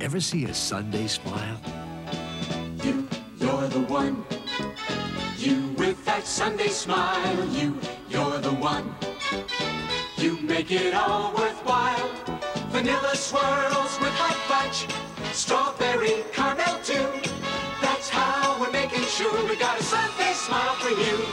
Ever see a Sundae smile? You're the one. You with that Sundae smile. You're the one. You make it all worthwhile. Vanilla swirls with hot fudge. Strawberry caramel too. That's how we're making sure we got a Sundae smile for you.